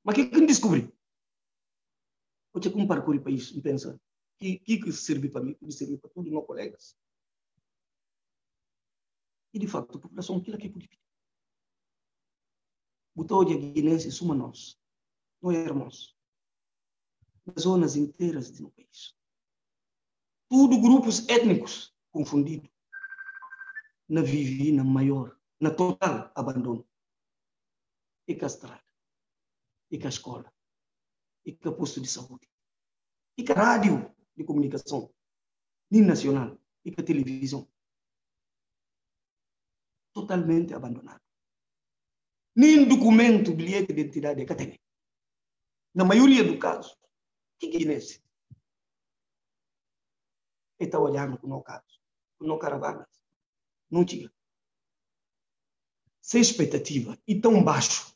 Mas o que eu descobri? Eu tinha que percorrer o país e pensar que serve para mim, que serve para todos os meus colegas. E, de facto, a população, aquilo que é política. Botou de guinenses, suma nós irmãos. Nas zonas inteiras do país. Tudo grupos étnicos confundidos. Na vivi, na maior, na total abandono. E com a estrada, e com a escola, e com o posto de saúde, e com a rádio de comunicação, nem nacional, e com a televisão. Totalmente abandonado. Nem documento, bilhete de identidade que tem. Na maioria dos casos, o que é nesse? Ele está olhando para o nosso caso, para o nosso caravanas. Não tinha. Sem expectativa e tão baixo,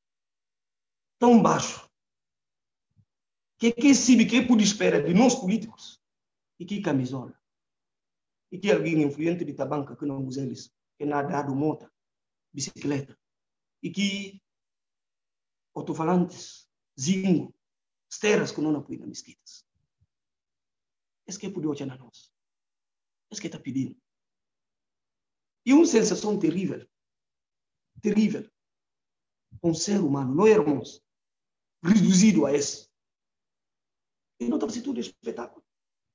que sabe que pode esperar de nós políticos e que camisola e que alguém influente de tabanca que não usa eles, que não ha dado moto, bicicleta e que alto-falantes, zingo, esteras que não apoiam nas mesquitas. Esse que pode olhar na nós. Esse que está pedindo. E uma sensação terrível. Terrível. Um ser humano, não irmãos, reduzido a esse. E não está fazendo tudo espetáculo.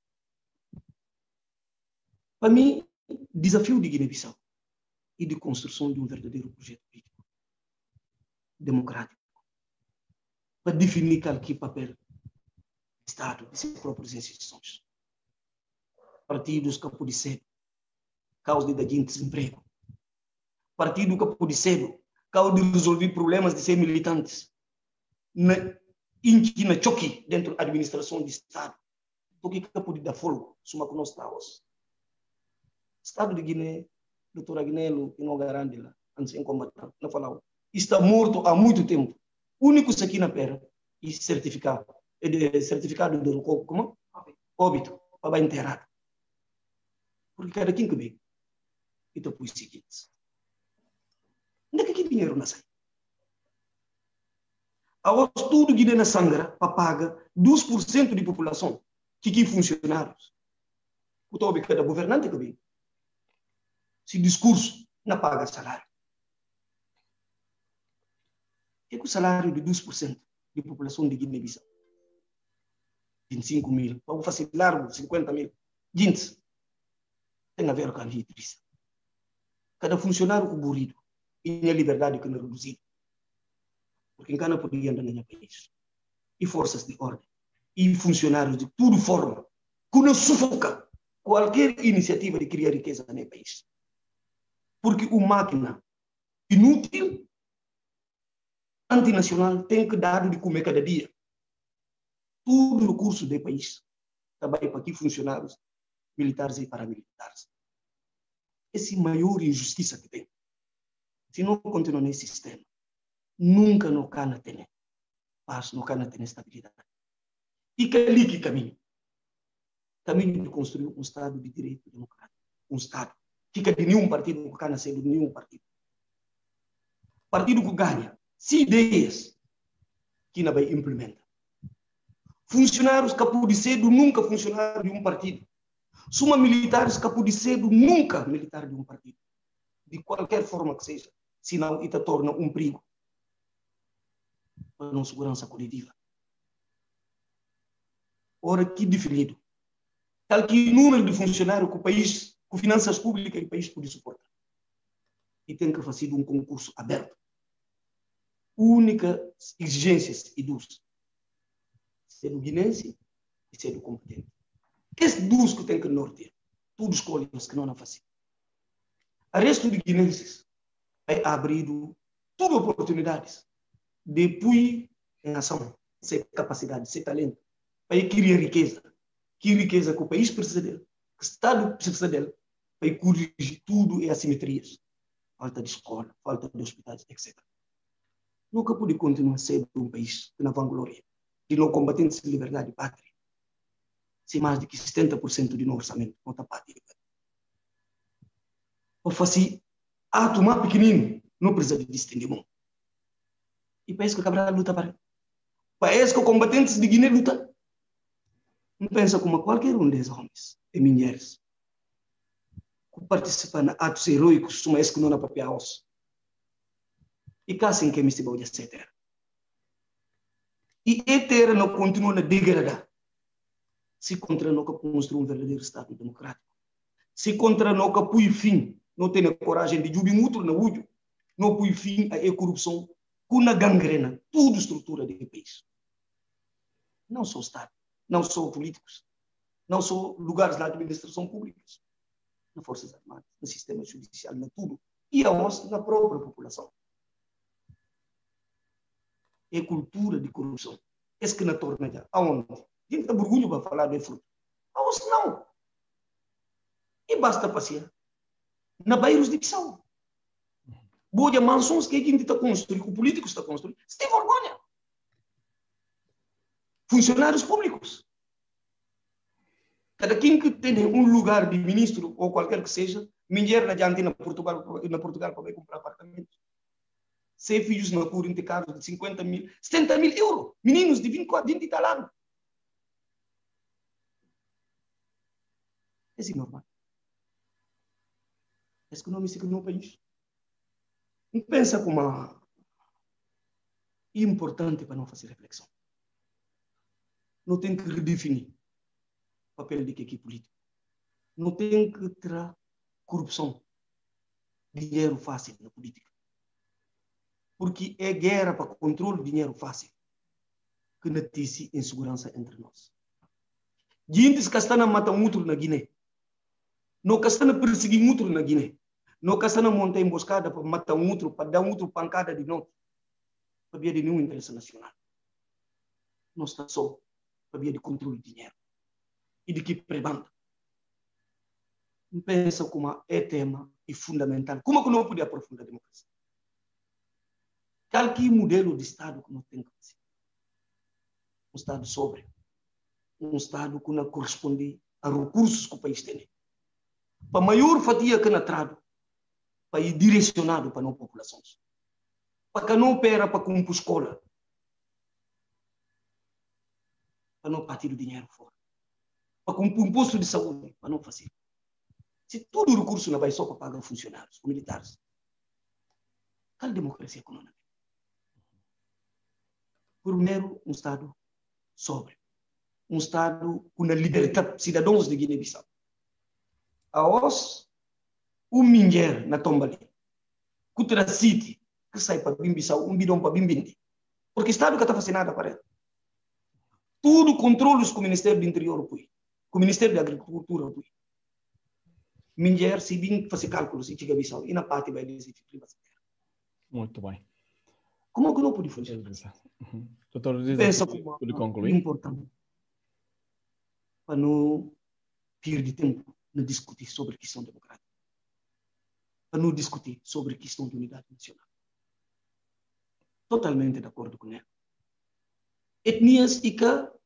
Para mim, desafio de Guiné-Bissau e de construção de um verdadeiro projeto político, democrático, para definir qual que é o papel do Estado, de suas próprias instituições. Partidos que podem ser causa de desemprego. Partido que pode ser causa de resolver problemas de ser militantes. Na choque dentro da administração do Estado. Porque que pode dar folga, suma que nós estamos. Estado de Guiné, doutora Agnello, que não garante lá, ancião combatente, não falava, está morto há muito tempo. O único aqui na pera é certificado de como? Óbito, para enterrado. Porque cada quem que vem, e tu põe o seguinte. Onde é que dinheiro não sai? Agora, tudo Guiné na sangra para pagar 2% de população, que funcionários. O tobe cada governante que vem. Se discurso não paga salário. É que o salário de 2% de população de Guiné-Bissau? 25 mil. Para fazer largo, 50 mil. Gente, tem a ver com a vida. Cada funcionário aburrido e a liberdade que não é reduzida. Porque em Cana podia andar no país. E forças de ordem. E funcionários de tudo forma. Que não sufoca qualquer iniciativa de criar riqueza no país. Porque o máquina inútil, antinacional, tem que dar de comer cada dia. Tudo no curso do país. Trabalha para aqui funcionários militares e paramilitares. Essa é a maior injustiça que tem. Se não continuar nesse sistema, nunca no Cana tem paz, no Cana tem estabilidade. E que ali que caminho de construir um Estado de direito democrático. Um Estado que de nenhum partido no Cana sendo de nenhum partido. Partido que ganha, se ideias que não vai implementar. Funcionários que por cedo nunca funcionário de um partido. Suma militares que por cedo nunca militar de um partido. De qualquer forma que seja. Senão isso torna um perigo para a segurança coletiva. Ora, que definido. Tal que número de funcionários que o país, com finanças públicas, o país pode suportar. E tem que fazer um concurso aberto. Única exigências e duas. Ser do guinense e ser do competente. Esses duas que tem que nortear. Tudo escolhe os que não fazem. O resto de guinenses vai abrir tudo oportunidades. Depois, em ação, sem capacidade, sem talento, para criar riqueza. Que riqueza que o país precisa dele, que o Estado precisa dele, para corrigir tudo e assimetrias. Falta de escola, falta de hospitais, etc. Nunca pode continuar sendo um país que na vanglória, de não combatentes de liberdade e pátria, sem mais de que 70% de nosso orçamento não está pátria. Ou fazer ato mais pequenino, não precisa de estender mão. E para isso que a Cabral luta para. Parece que os combatentes de Guiné lutam. Não pensa como qualquer um desses homens e mulheres que participam de atos heróicos, como esse que não é papel. E cá sem que me se pode aceitar. E a terra não continua a degradar. Se contra nós construir um verdadeiro Estado democrático. Se contra nós põe fim, não tem a coragem de jubir muito na UJU, não põe fim à corrupção, com a gangrena, tudo estrutura do país. Não só Estado, não só políticos, não só lugares na administração pública, nas Forças Armadas, no sistema judicial, na tudo. E a nós, na própria população. É cultura de corrupção. Esse que na torna já. Aonde? Gente tem orgulho para falar de fruto. Aonde não? E basta passear. Na bairros de Bissau. Boa mansões que a gente está construindo, que o político está construindo. Você tem vergonha. Funcionários públicos. Cada quem que tem um lugar de ministro ou qualquer que seja, mulher na diante na Portugal para comprar apartamentos. 6 filhos na cura de carros de 50 mil, 70 mil euros. Meninos de 20 e tal anos. É normal. É que não me siga no país. Não pensa como é importante para não fazer reflexão. Não tem que redefinir o papel de equipe política. Não tem que ter corrupção, dinheiro fácil na política. Porque é guerra para controle de dinheiro fácil que noticia insegurança entre nós. Gente que está na mata outro na Guiné. Não que está na perseguir outro na Guiné. Não que está na montar emboscada para matar outro, para dar outro pancada de noite. Para via de nenhum interesse nacional. Não está só para via de controle de dinheiro. E de que prebanda. Não pensa como é tema e fundamental. Como que não podia aprofundar a democracia? Qual que é o modelo de Estado que nós temos que fazer? Um Estado sóbrio. Um Estado que não corresponde a recursos que o país tem. Para a maior fatia que não trado, para ir direcionado para as populações. Para que não opera para comprar escola. Para não partir o dinheiro fora. Para comprar um posto de saúde, para não fazer. Se todo o recurso não vai só para pagar funcionários, militares, qual democracia econômica? Primeiro, um Estado sóbrio. Um Estado com a liberdade de cidadãos de Guiné-Bissau. A os, um minher na Tombali, que terá City, que sai para Bimbissau, bidão para Bimbindi. Porque o Estado que está fazendo nada para ele. Tudo controles com o Ministério do Interior, com o Ministério da Agricultura. Minher, se vir fazer cálculos, e chega a Bissau, e na parte vai dizer que privacidade. Muito bem. Como que não pode funcionar? Doutor, pensa pode concluir? É importante para não perder tempo no discutir sobre a questão democrática, para não discutir sobre a questão de unidade nacional. Totalmente de acordo com ela. Etnias e que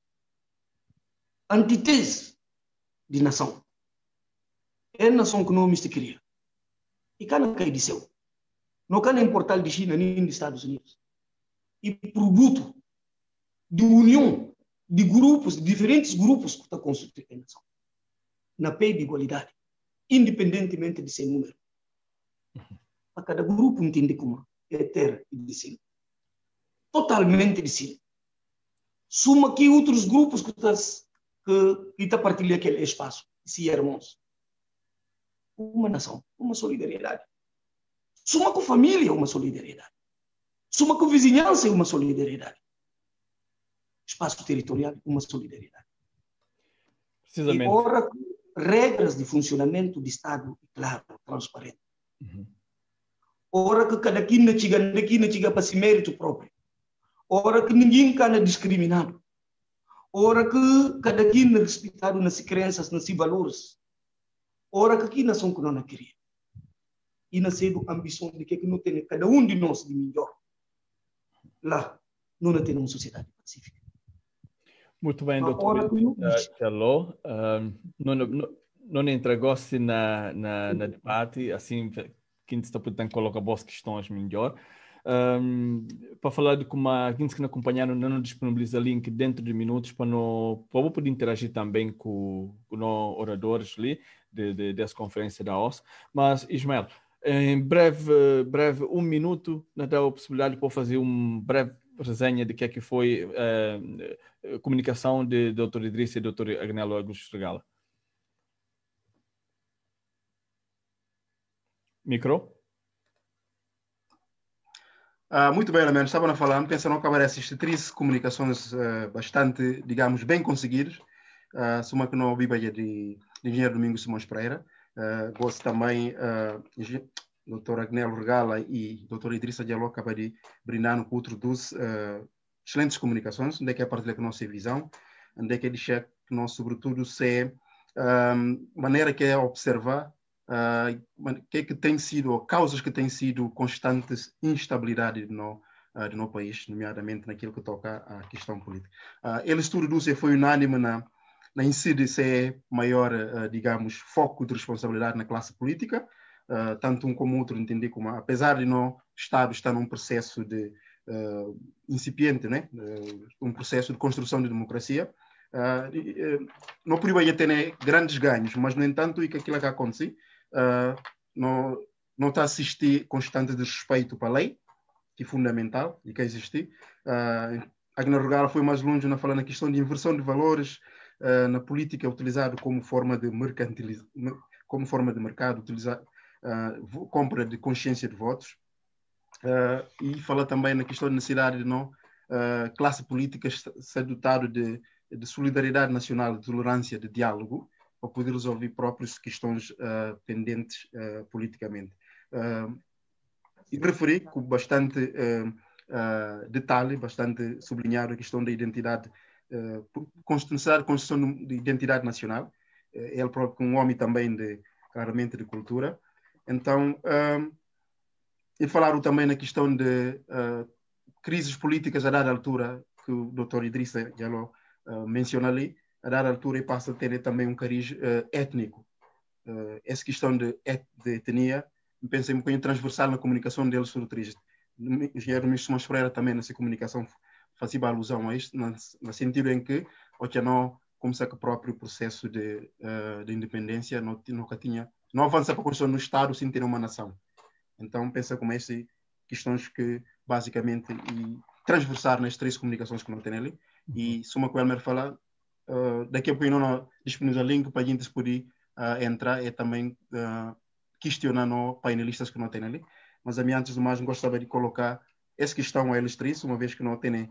antítese de nação. É a nação que não se cria. E cá não cai de céu. Não cai nem portal de China, nem dos Estados Unidos. E produto de união de grupos, de diferentes grupos que está construindo a nação. Na pé de igualdade, independentemente de seu número. Para cada grupo entender como é terra e de si. Totalmente de si. Suma que outros grupos que estão partilhando aquele espaço, se irmãos. Uma nação, uma solidariedade. Suma com família, uma solidariedade. Suma com vizinhança, uma solidariedade. Espaço territorial, uma solidariedade. Precisamente. E ora, regras de funcionamento do Estado, claro, transparente. Ora que cada quina chega para si mérito próprio. Ora que ninguém cana discriminado. Ora que cada quina respeitado nas crenças, nas valores. Ora que aqui nação que não queria. E nasceu a ambição de que não tem cada um de nós de melhor. Lá, não tem uma sociedade pacífica. Muito bem, doutor Chaló. Não entregou-se na debate, assim, quem está podendo colocar boas questões melhor. para falar de como aqueles que nos acompanharam não disponibiliza link dentro de minutos para poder interagir também com os oradores ali dessa conferência da OSCE. Mas, Ismael, em breve, 1 minuto, nos dá a possibilidade de fazer uma breve resenha de que foi a comunicação de Dr. Idrissa e Dr. Agnello Augusto Regala. Micro? Muito bem, Lamento. Estava a falar, pensando acabar essas 13 comunicações bastante, digamos, bem conseguidas. Suma que não viva de engenheiro Domingos Simões Pereira. Gosto também, Dr. Agnello Regala e Dr. Idrissa Diallo acaba de brindar com outro dos excelentes comunicações, onde é que é a partilha com a nossa visão, onde é que é deixar que nós, sobretudo, se maneira que é observar que tem sido, causas que têm sido constantes instabilidade no país, nomeadamente naquilo que toca à questão política. Ele estudo do foi unânime na incide ser maior, digamos, foco de responsabilidade na classe política, tanto um como outro entender como, apesar de no Estado estar num processo de incipiente, né, um processo de construção de democracia, não poderia ter grandes ganhos, mas no entanto, e que aquilo que acontece, não está a assistir constante de respeito para a lei, que é fundamental e que existe. Agnello Regala foi mais longe na falar na questão de inversão de valores na política utilizado como forma de como forma de mercado, utilizar compra de consciência de votos, e fala também na questão da necessidade de não classe política ser dotado de solidariedade nacional, de tolerância, de diálogo, para poder resolver próprias questões pendentes politicamente. E referi com bastante detalhe, bastante sublinhado a questão da identidade, construção de identidade nacional. Ele próprio um homem também claramente de cultura. Então, e falaram também na questão de crises políticas a dada altura, que o Dr. Idrissa Diallo menciona ali, a dada altura e passa a ter também um cariz étnico. Essa questão de etnia, pensei um bocadinho transversal na comunicação deles sobre o o engenheiro Domingos Simões Pereira também nessa comunicação fazia alusão a isto, no sentido em que não começa com o próprio processo de independência não avança para a construção no Estado sem ter uma nação. Então pensa como essas questões que basicamente e transversar nas 3 comunicações que não tem ali, e suma com o Elmer falar, daqui a pouco não disponibiliza link para a gente poder entrar e também questionar no painelistas que não tem ali. Mas a mim, antes do mais, gostava de colocar essa questão a eles 3, uma vez que não tem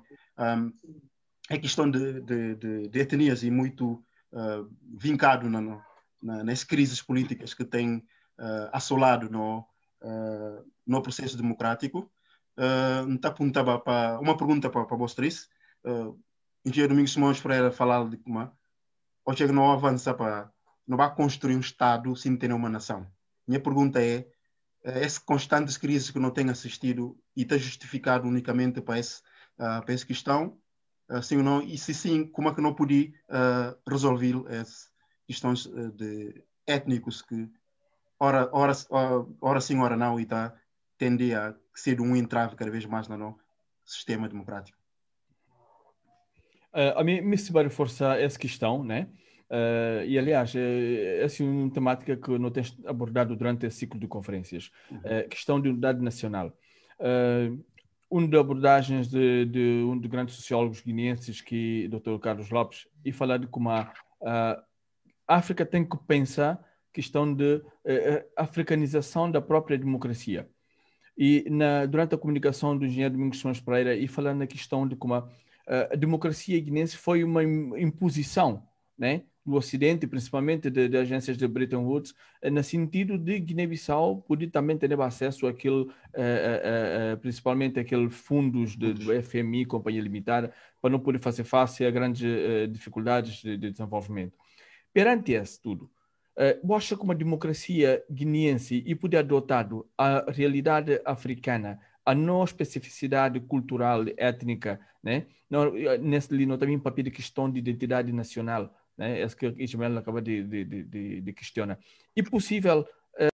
a questão de etnias e muito vincado nas crises políticas que têm assolado no processo democrático. Apontava para uma pergunta para vocês. Engenheiro Domingos Simões Pereira falar de como hoje não avança para não vai construir um Estado sem ter uma nação. Minha pergunta é essas constantes crises que não tem assistido e está justificado unicamente para essa questão, sim ou não, e se sim, como é que não podia resolver essas questões de étnicos que ora sim, ora não, e está tende a ser um entrave cada vez mais no sistema democrático. A mim me se vai reforçar essa questão, né? E aliás, essa é uma temática que não tens abordado durante esse ciclo de conferências. Questão de unidade nacional. Uma das abordagens de um dos grandes sociólogos guineenses, que é o Dr. Carlos Lopes, e falar de como a África tem que pensar questão de africanização da própria democracia. E durante a comunicação do engenheiro Domingos Simões Pereira, e falando na questão de como a democracia guinense foi uma imposição, né, do Ocidente, principalmente de agências de Bretton Woods, no sentido de Guiné-Bissau poder também ter acesso àquele, principalmente aqueles fundos do FMI, Companhia Limitada, para não poder fazer face a grandes dificuldades de desenvolvimento. Perante isso tudo, mostra como a democracia guineense e poder adotado a realidade africana, a não especificidade cultural, étnica, né? Nesse ali, também papel de questão de identidade nacional, né? É que Ismael acaba de questionar. É possível